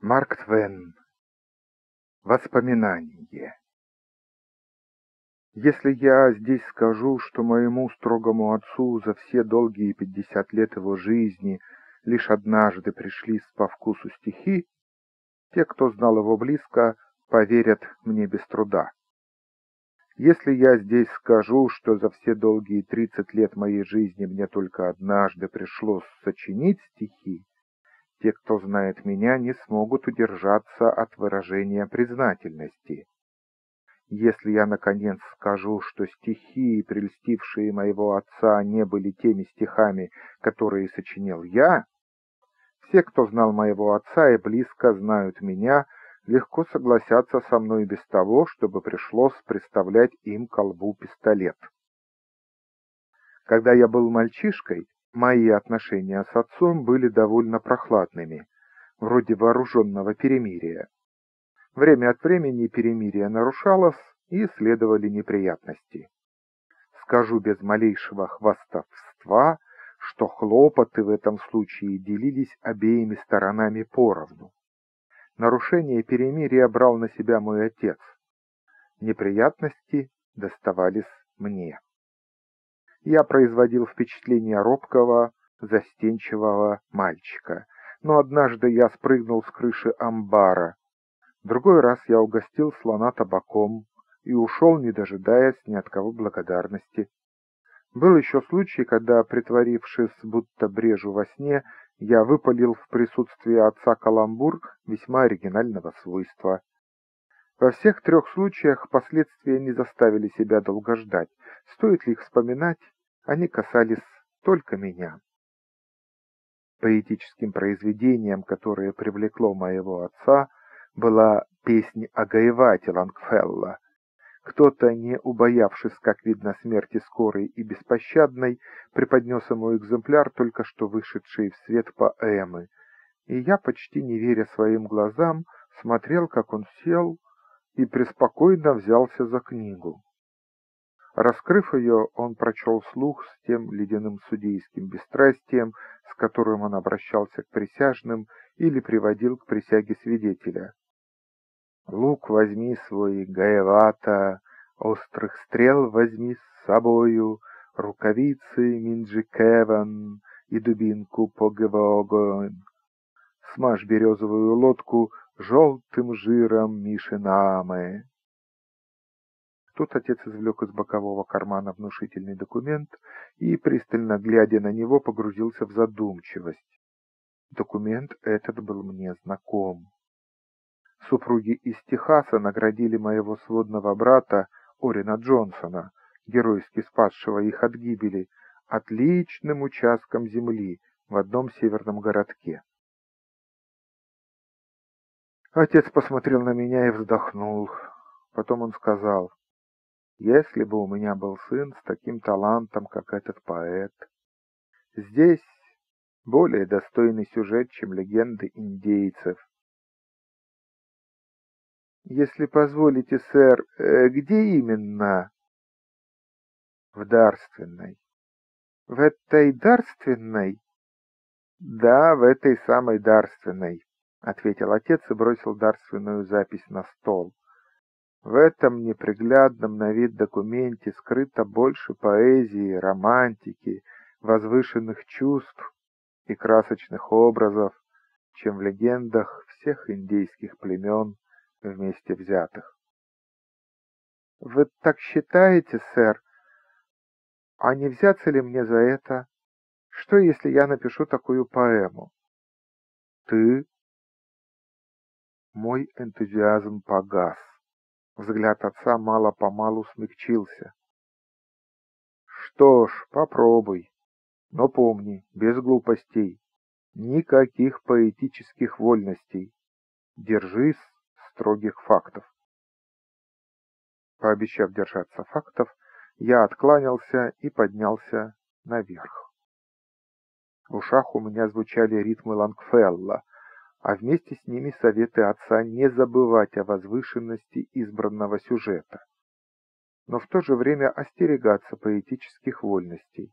Марк Твен. Воспоминание. Если я здесь скажу, что моему строгому отцу за все долгие 50 лет его жизни лишь однажды пришлись по вкусу стихи, те, кто знал его близко, поверят мне без труда. Если я здесь скажу, что за все долгие 30 лет моей жизни мне только однажды пришлось сочинить стихи, те, кто знает меня, не смогут удержаться от выражения признательности. Если я, наконец, скажу, что стихи, прельстившие моего отца, не были теми стихами, которые сочинил я, все, кто знал моего отца и близко знают меня, легко согласятся со мной без того, чтобы пришлось приставлять им к колбу пистолет. Когда я был мальчишкой, мои отношения с отцом были довольно прохладными, вроде вооруженного перемирия. Время от времени перемирие нарушалось, и следовали неприятности. Скажу без малейшего хвастовства, что хлопоты в этом случае делились обеими сторонами поровну. Нарушение перемирия брал на себя мой отец. Неприятности доставались мне. Я производил впечатление робкого, застенчивого мальчика, но однажды я спрыгнул с крыши амбара. Другой раз я угостил слона табаком и ушел, не дожидаясь ни от кого благодарности. Был еще случай, когда, притворившись, будто брежу во сне, я выпалил в присутствии отца каламбур весьма оригинального свойства. Во всех трех случаях последствия не заставили себя долго ждать. Стоит ли их вспоминать, они касались только меня. Поэтическим произведением, которое привлекло моего отца, была песнь о Гаевате Лонгфелло. Кто-то, не убоявшись, как видно, смерти скорой и беспощадной, преподнес ему экземпляр только что вышедшей в свет поэмы, и я, почти не веря своим глазам, смотрел, как он сел и преспокойно взялся за книгу. Раскрыв ее, он прочел вслух с тем ледяным судейским бесстрастием, с которым он обращался к присяжным или приводил к присяге свидетеля. «Лук возьми свой, Гаевата, острых стрел возьми с собою, рукавицы Минджикеван и дубинку Погевогон. Смажь березовую лодку желтым жиром Мишинамы». Тут отец извлек из бокового кармана внушительный документ и, пристально глядя на него, погрузился в задумчивость. Документ этот был мне знаком. Супруги из Техаса наградили моего сводного брата Орина Джонсона, геройски спасшего их от гибели, отличным участком земли в одном северном городке. Отец посмотрел на меня и вздохнул. Потом он сказал: «Если бы у меня был сын с таким талантом, как этот поэт. Здесь более достойный сюжет, чем легенды индейцев». «Если позволите, сэр, где именно?» «В дарственной». «В этой дарственной?» «Да, в этой самой дарственной», — ответил отец и бросил дарственную запись на стол. «В этом неприглядном на вид документе скрыто больше поэзии, романтики, возвышенных чувств и красочных образов, чем в легендах всех индейских племен вместе взятых». «Вы так считаете, сэр? А не взяться ли мне за это? Что, если я напишу такую поэму?» «Ты?» Мой энтузиазм погас. Взгляд отца мало-помалу смягчился. «Что ж, попробуй. Но помни, без глупостей. Никаких поэтических вольностей. Держись строгих фактов». Пообещав держаться фактов, я откланялся и поднялся наверх. В ушах у меня звучали ритмы Лонгфелло, а вместе с ними советы отца не забывать о возвышенности избранного сюжета, но в то же время остерегаться поэтических вольностей.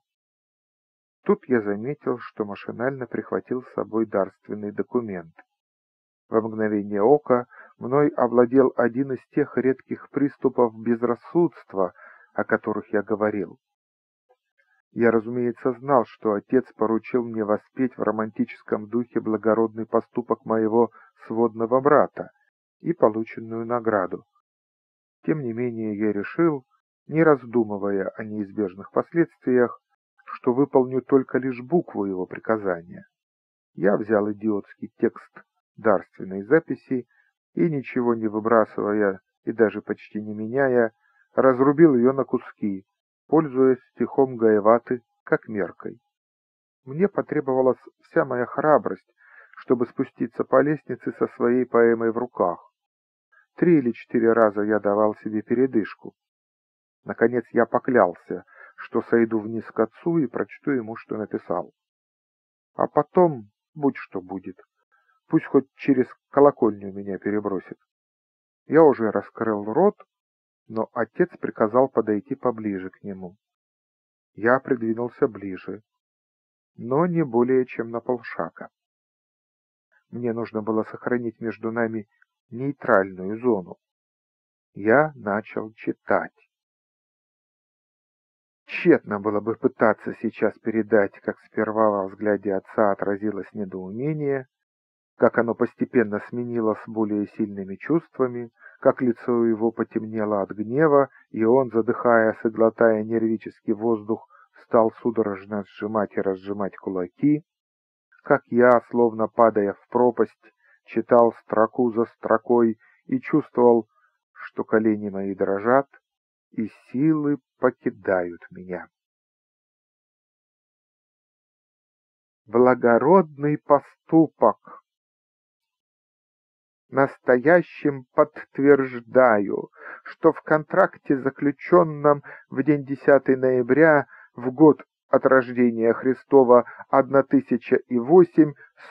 Тут я заметил, что машинально прихватил с собой дарственный документ. В мгновение ока мной овладел один из тех редких приступов безрассудства, о которых я говорил. Я, разумеется, знал, что отец поручил мне воспеть в романтическом духе благородный поступок моего сводного брата и полученную награду. Тем не менее, я решил, не раздумывая о неизбежных последствиях, что выполню только лишь букву его приказания. Я взял идиотский текст дарственной записи и, ничего не выбрасывая и даже почти не меняя, разрубил ее на куски, пользуясь стихом Гаеваты как меркой. Мне потребовалась вся моя храбрость, чтобы спуститься по лестнице со своей поэмой в руках. 3 или 4 раза я давал себе передышку. Наконец я поклялся, что сойду вниз к отцу и прочту ему, что написал. А потом будь что будет. Пусть хоть через колокольню меня перебросит. Я уже раскрыл рот, но отец приказал подойти поближе к нему. Я придвинулся ближе, но не более чем на полшага. Мне нужно было сохранить между нами нейтральную зону. Я начал читать. Тщетно было бы пытаться сейчас передать, как сперва во взгляде отца отразилось недоумение, как оно постепенно сменилось более сильными чувствами, как лицо его потемнело от гнева, и он, задыхаясь и глотая нервический воздух, стал судорожно сжимать и разжимать кулаки, как я, словно падая в пропасть, читал строку за строкой и чувствовал, что колени мои дрожат и силы покидают меня. Благородный поступок. Настоящим подтверждаю, что в контракте, заключенном в день 10 ноября, в год от рождения Христова 1008,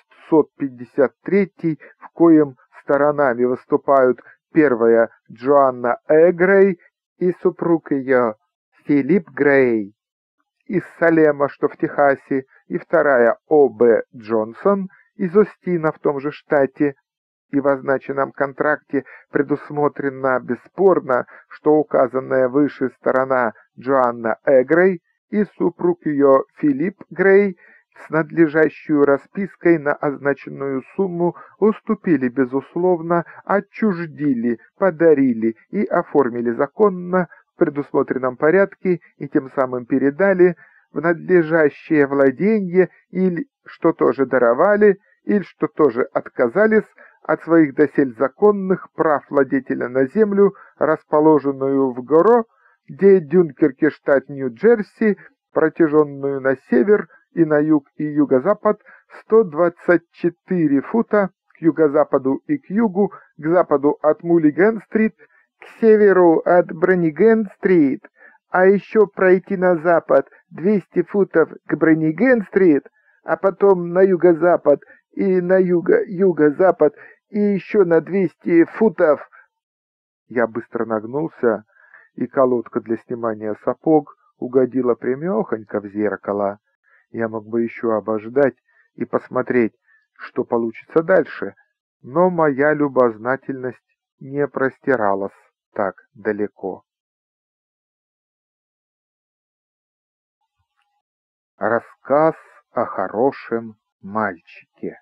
153, в коем сторонами выступают первая Джоанна Грей и супруг ее Филипп Грей из Салема, что в Техасе, и вторая О.Б. Джонсон из Остина в том же штате, и в означенном контракте предусмотрено бесспорно, что указанная выше сторона Джоанна Грей и супруг ее Филипп Грей с надлежащей распиской на означенную сумму уступили безусловно, отчуждили, подарили и оформили законно в предусмотренном порядке и тем самым передали в надлежащее владение или, что тоже даровали, или, что тоже отказались от своих досель законных прав владетеля на землю, расположенную в Горо, где Дюнкерке, штат Нью-Джерси, протяженную на север и на юг и юго-запад 124 фута, к юго-западу и к югу, к западу от Муллиган-стрит, к северу от Бронниген-стрит, а еще пройти на запад 200 футов к Бронниген-стрит, а потом на юго-запад и на юго-запад и еще на 200 футов. Я быстро нагнулся, и колодка для снимания сапог угодила прямехонько в зеркало. Я мог бы еще обождать и посмотреть, что получится дальше, но моя любознательность не простиралась так далеко. Рассказ о хорошем мальчике.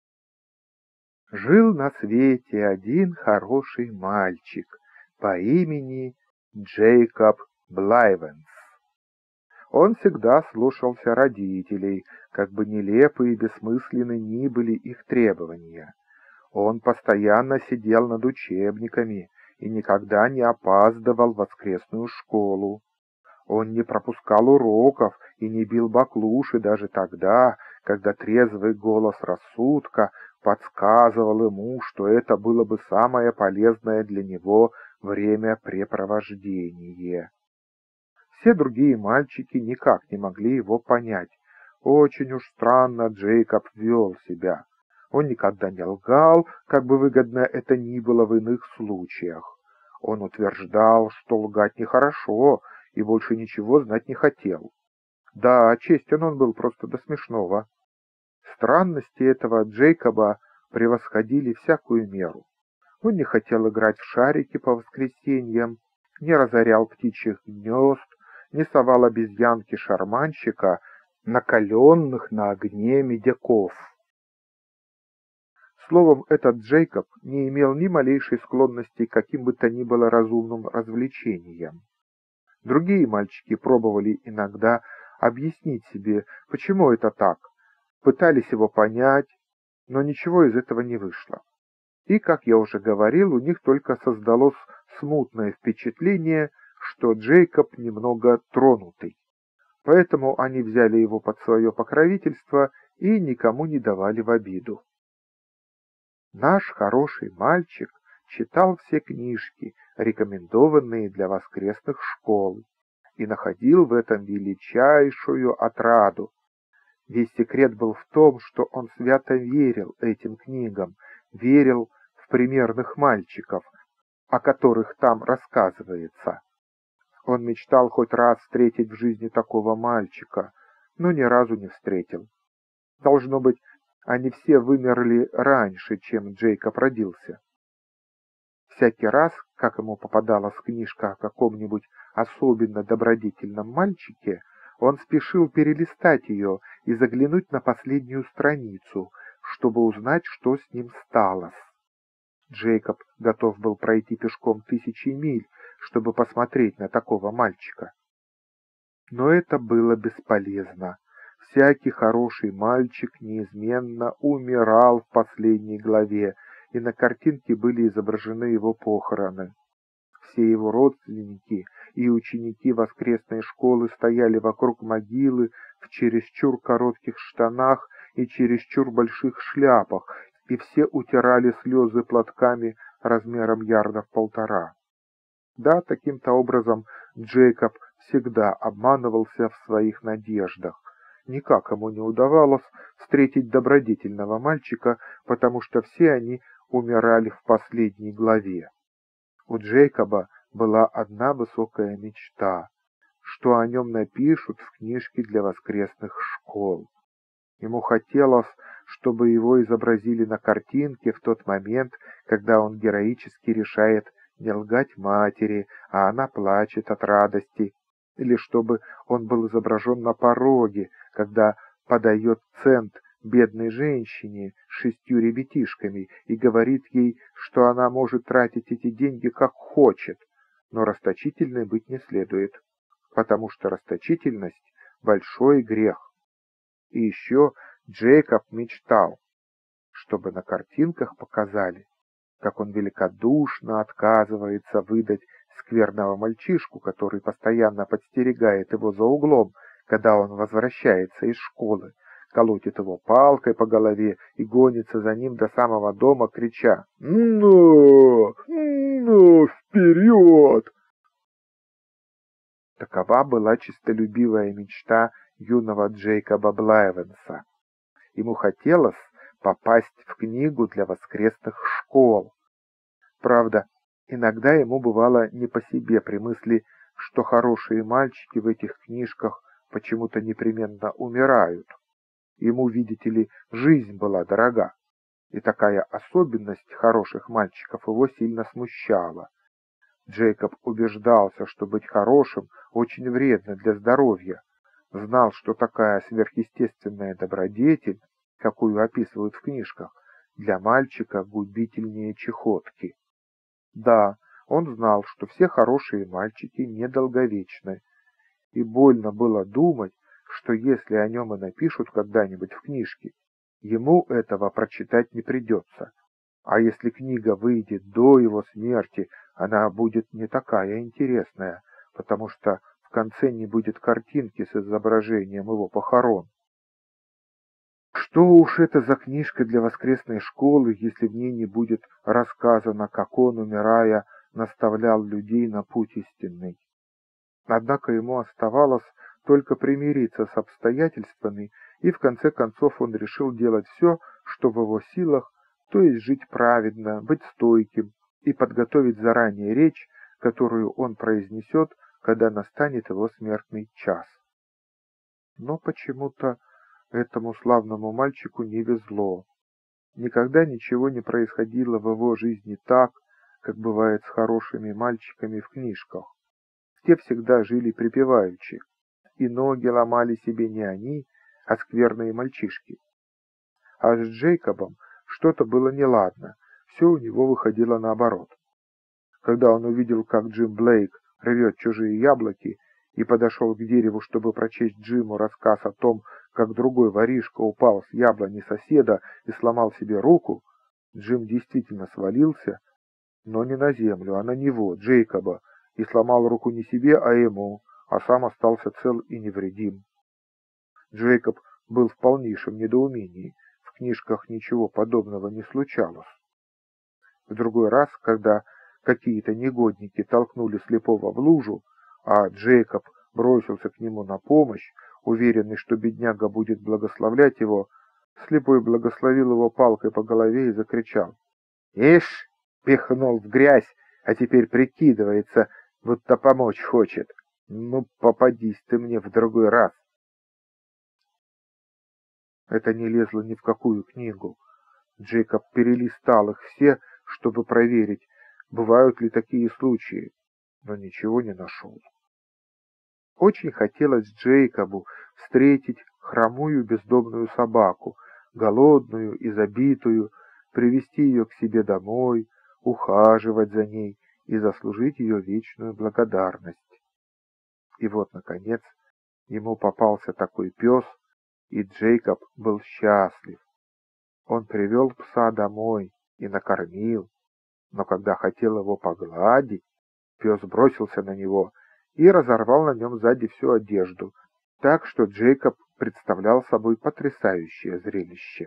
Жил на свете один хороший мальчик по имени Джейкоб Блайвенс. Он всегда слушался родителей, как бы нелепы и бессмысленны ни были их требования. Он постоянно сидел над учебниками и никогда не опаздывал в воскресную школу. Он не пропускал уроков и не бил баклуши даже тогда, когда трезвый голос рассудка подсказывал ему, что это было бы самое полезное для него времяпрепровождение. Все другие мальчики никак не могли его понять. Очень уж странно Джейкоб вел себя. Он никогда не лгал, как бы выгодно это ни было в иных случаях. Он утверждал, что лгать нехорошо, и больше ничего знать не хотел. Да, честен он был просто до смешного. Странности этого Джейкоба превосходили всякую меру. Он не хотел играть в шарики по воскресеньям, не разорял птичьих гнезд, не совал обезьянки шарманщика, накаленных на огне медяков. Словом, этот Джейкоб не имел ни малейшей склонности к каким бы то ни было разумным развлечениям. Другие мальчики пробовали иногда объяснить себе, почему это так, пытались его понять, но ничего из этого не вышло. И, как я уже говорил, у них только создалось смутное впечатление, что Джейкоб немного тронутый. Поэтому они взяли его под свое покровительство и никому не давали в обиду. Наш хороший мальчик читал все книжки, рекомендованные для воскресных школ, и находил в этом величайшую отраду. Весь секрет был в том, что он свято верил этим книгам, верил в примерных мальчиков, о которых там рассказывается. Он мечтал хоть раз встретить в жизни такого мальчика, но ни разу не встретил. Должно быть, они все вымерли раньше, чем Джейкоб родился. Всякий раз, как ему попадалась книжка о каком-нибудь особенно добродетельном мальчике, он спешил перелистать ее и заглянуть на последнюю страницу, чтобы узнать, что с ним сталось. Джейкоб готов был пройти пешком 1000 миль, чтобы посмотреть на такого мальчика. Но это было бесполезно. Всякий хороший мальчик неизменно умирал в последней главе, и на картинке были изображены его похороны. Все его родственники и ученики воскресной школы стояли вокруг могилы в чересчур коротких штанах и чересчур больших шляпах, и все утирали слезы платками размером ярдов 1,5. Да, таким-то образом Джейкоб всегда обманывался в своих надеждах. Никак ему не удавалось встретить добродетельного мальчика, потому что все они умирали в последней главе. У Джейкоба была одна высокая мечта, что о нем напишут в книжке для воскресных школ. Ему хотелось, чтобы его изобразили на картинке в тот момент, когда он героически решает не лгать матери, а она плачет от радости, или чтобы он был изображен на пороге, когда подает цент бедной женщине с 6 ребятишками и говорит ей, что она может тратить эти деньги как хочет, но расточительной быть не следует, потому что расточительность – большой грех. И еще Джейкоб мечтал, чтобы на картинках показали, как он великодушно отказывается выдать скверного мальчишку, который постоянно подстерегает его за углом, когда он возвращается из школы, колотит его палкой по голове и гонится за ним до самого дома, крича «Ну, ну, вперед!». Такова была честолюбивая мечта юного Джейкоба Блайвенса. Ему хотелось попасть в книгу для воскресных школ. Правда, иногда ему бывало не по себе при мысли, что хорошие мальчики в этих книжках почему-то непременно умирают. Ему, видите ли, жизнь была дорога, и такая особенность хороших мальчиков его сильно смущала. Джейкоб убеждался, что быть хорошим очень вредно для здоровья, знал, что такая сверхъестественная добродетель, какую описывают в книжках, для мальчика губительнее чахотки. Да, он знал, что все хорошие мальчики недолговечны, и больно было думать, что если о нем и напишут когда-нибудь в книжке, ему этого прочитать не придется. А если книга выйдет до его смерти, она будет не такая интересная, потому что в конце не будет картинки с изображением его похорон. Что уж это за книжка для воскресной школы, если в ней не будет рассказано, как он, умирая, наставлял людей на путь истинный. Однако ему оставалось только примириться с обстоятельствами, и в конце концов он решил делать все, что в его силах, то есть жить праведно, быть стойким и подготовить заранее речь, которую он произнесет, когда настанет его смертный час. Но почему-то этому славному мальчику не везло. Никогда ничего не происходило в его жизни так, как бывает с хорошими мальчиками в книжках. Те всегда жили припеваючи, и ноги ломали себе не они, а скверные мальчишки. А с Джейкобом что-то было неладно, все у него выходило наоборот. Когда он увидел, как Джим Блейк рвет чужие яблоки, и подошел к дереву, чтобы прочесть Джиму рассказ о том, как другой воришка упал с яблони соседа и сломал себе руку, Джим действительно свалился, но не на землю, а на него, Джейкоба, и сломал руку не себе, а ему, а сам остался цел и невредим. Джейкоб был в полнейшем недоумении, в книжках ничего подобного не случалось. В другой раз, когда какие-то негодники толкнули слепого в лужу, а Джейкоб бросился к нему на помощь, уверенный, что бедняга будет благословлять его, слепой благословил его палкой по голове и закричал: «Ишь, пихнул в грязь, а теперь прикидывается, будто помочь хочет. Ну, попадись ты мне в другой раз». Это не лезло ни в какую книгу. Джейкоб перелистал их все, чтобы проверить, бывают ли такие случаи, но ничего не нашел. Очень хотелось Джейкобу встретить хромую бездомную собаку, голодную и забитую, привести ее к себе домой, ухаживать за ней и заслужить ее вечную благодарность. И вот, наконец, ему попался такой пес, и Джейкоб был счастлив. Он привел пса домой и накормил, но когда хотел его погладить, пес бросился на него и разорвал на нем сзади всю одежду, так что Джейкоб представлял собой потрясающее зрелище.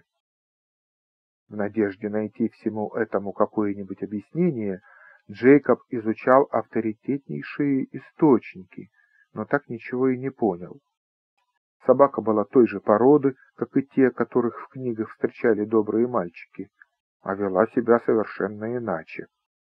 В надежде найти всему этому какое-нибудь объяснение, Джейкоб изучал авторитетнейшие источники, но так ничего и не понял. Собака была той же породы, как и те, которых в книгах встречали добрые мальчики, а вела себя совершенно иначе.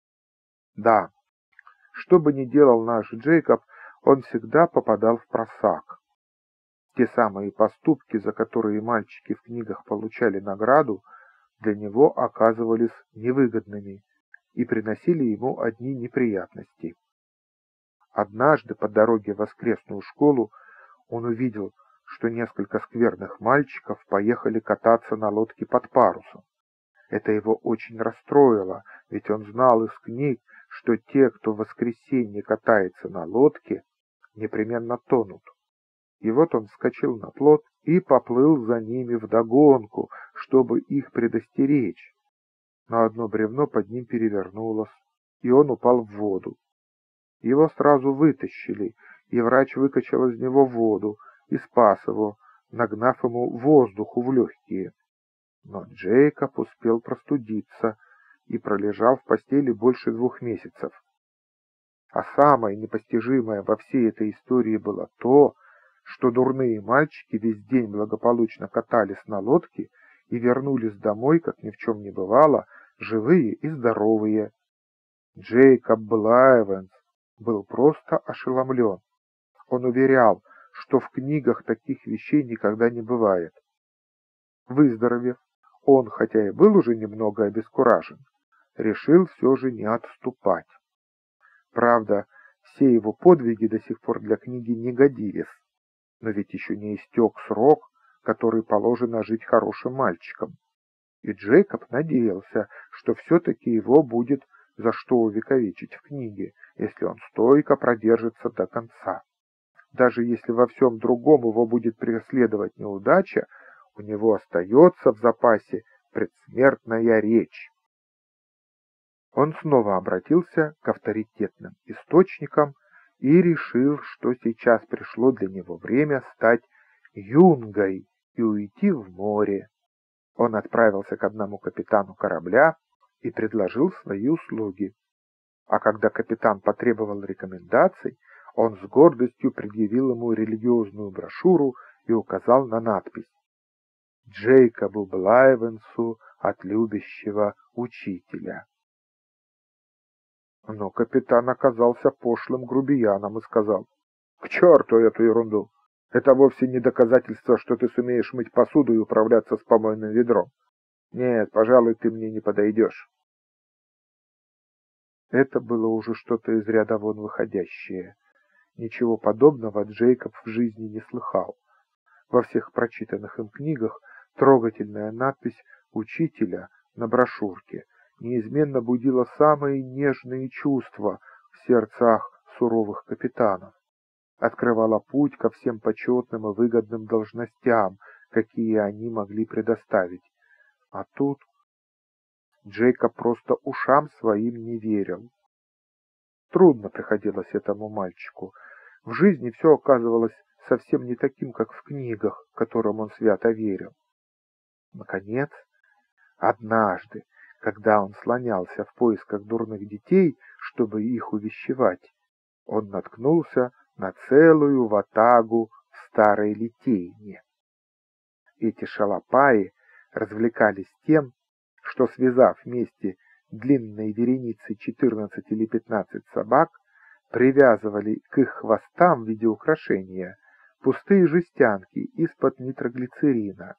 Да, что бы ни делал наш Джейкоб, он всегда попадал в просак. Те самые поступки, за которые мальчики в книгах получали награду, для него оказывались невыгодными и приносили ему одни неприятности. Однажды по дороге в воскресную школу он увидел, что несколько скверных мальчиков поехали кататься на лодке под парусом. Это его очень расстроило, ведь он знал из книг, что те, кто в воскресенье катается на лодке, непременно тонут. И вот он вскочил на плот и поплыл за ними вдогонку, чтобы их предостеречь. Но одно бревно под ним перевернулось, и он упал в воду. Его сразу вытащили, и врач выкачал из него воду и спас его, нагнав ему воздуху в легкие. Но Джейкоб успел простудиться и пролежал в постели больше 2 месяцев. А самое непостижимое во всей этой истории было то, что дурные мальчики весь день благополучно катались на лодке и вернулись домой, как ни в чем не бывало, живые и здоровые. Джейкоб Блайвенс был просто ошеломлен. Он уверял, что в книгах таких вещей никогда не бывает. Выздоровев, он, хотя и был уже немного обескуражен, решил все же не отступать. Правда, все его подвиги до сих пор для книги не годились, но ведь еще не истек срок, который положено жить хорошим мальчиком. И Джейкоб надеялся, что все-таки его будет за что увековечить в книге, если он стойко продержится до конца. Даже если во всем другом его будет преследовать неудача, у него остается в запасе предсмертная речь. Он снова обратился к авторитетным источникам и решил, что сейчас пришло для него время стать юнгой и уйти в море. Он отправился к одному капитану корабля и предложил свои услуги. А когда капитан потребовал рекомендаций, он с гордостью предъявил ему религиозную брошюру и указал на надпись: «Джейкобу Блайвенсу от любящего учителя». Но капитан оказался пошлым грубияном и сказал: «К черту эту ерунду! Это вовсе не доказательство, что ты сумеешь мыть посуду и управляться с помойным ведром. Нет, пожалуй, ты мне не подойдешь. Это было уже что-то из ряда вон выходящее. Ничего подобного Джейкоб в жизни не слыхал. Во всех прочитанных им книгах трогательная надпись учителя на брошюрке неизменно будила самые нежные чувства в сердцах суровых капитанов, открывала путь ко всем почетным и выгодным должностям, какие они могли предоставить. А тут Джейкоб просто ушам своим не верил. Трудно приходилось этому мальчику. В жизни все оказывалось совсем не таким, как в книгах, которым он свято верил. Наконец, однажды, когда он слонялся в поисках дурных детей, чтобы их увещевать, он наткнулся на целую ватагу в старой литейне. Эти шалопаи развлекались тем, что, связав вместе длинной вереницей 14 или 15 собак, привязывали к их хвостам в виде украшения пустые жестянки из-под нитроглицерина.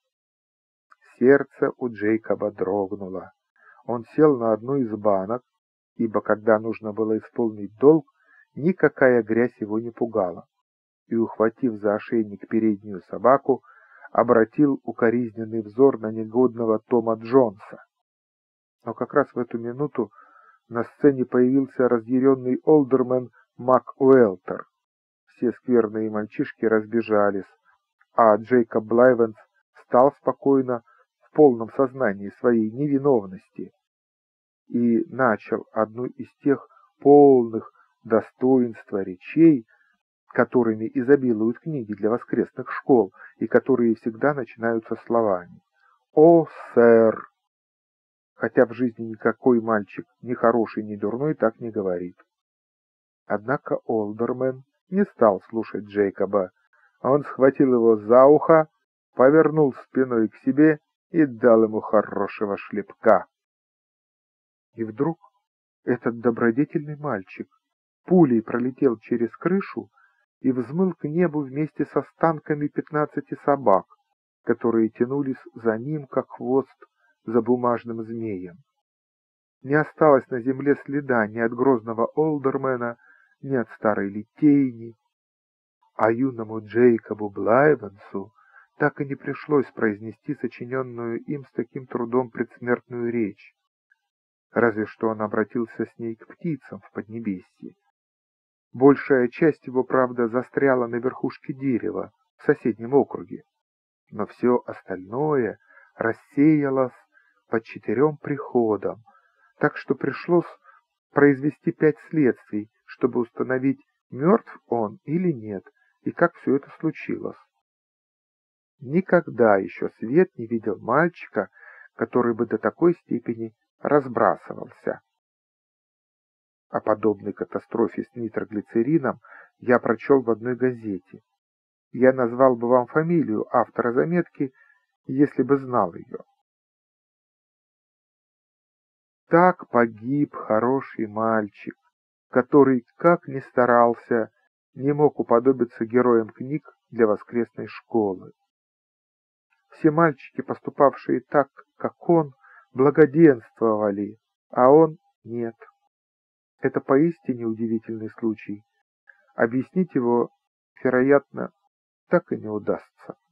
Сердце у Джейкоба дрогнуло. Он сел на одну из банок, ибо когда нужно было исполнить долг, никакая грязь его не пугала, и, ухватив за ошейник переднюю собаку, обратил укоризненный взор на негодного Тома Джонса. Но как раз в эту минуту на сцене появился разъяренный олдермен Мак Уэлтер. Все скверные мальчишки разбежались, а Джейкоб Блайвенс встал спокойно, в полном сознании своей невиновности, и начал одну из тех полных достоинства речей, которыми изобилуют книги для воскресных школ и которые всегда начинаются словами «О, сэр!», хотя в жизни никакой мальчик, ни хороший, ни дурной, так не говорит. Однако олдермен не стал слушать Джейкоба. Он схватил его за ухо, повернул спиной к себе и дал ему хорошего шлепка. И вдруг этот добродетельный мальчик пулей пролетел через крышу и взмыл к небу вместе с останками 15 собак, которые тянулись за ним, как хвост за бумажным змеем. Не осталось на земле следа ни от грозного олдермена, ни от старой литейни, а юному Джейкобу Блайвенсу так и не пришлось произнести сочиненную им с таким трудом предсмертную речь, разве что он обратился с ней к птицам в Поднебесье. Большая часть его, правда, застряла на верхушке дерева в соседнем округе, но все остальное рассеялось по 4 приходам, так что пришлось произвести 5 следствий, чтобы установить, мертв он или нет, и как все это случилось. Никогда еще свет не видел мальчика, который бы до такой степени разбрасывался. О подобной катастрофе с нитроглицерином я прочел в одной газете. Я назвал бы вам фамилию автора заметки, если бы знал ее. Так погиб хороший мальчик, который, как ни старался, не мог уподобиться героям книг для воскресной школы. Все мальчики, поступавшие так, как он, благоденствовали, а он нет. Это поистине удивительный случай. Объяснить его, вероятно, так и не удастся.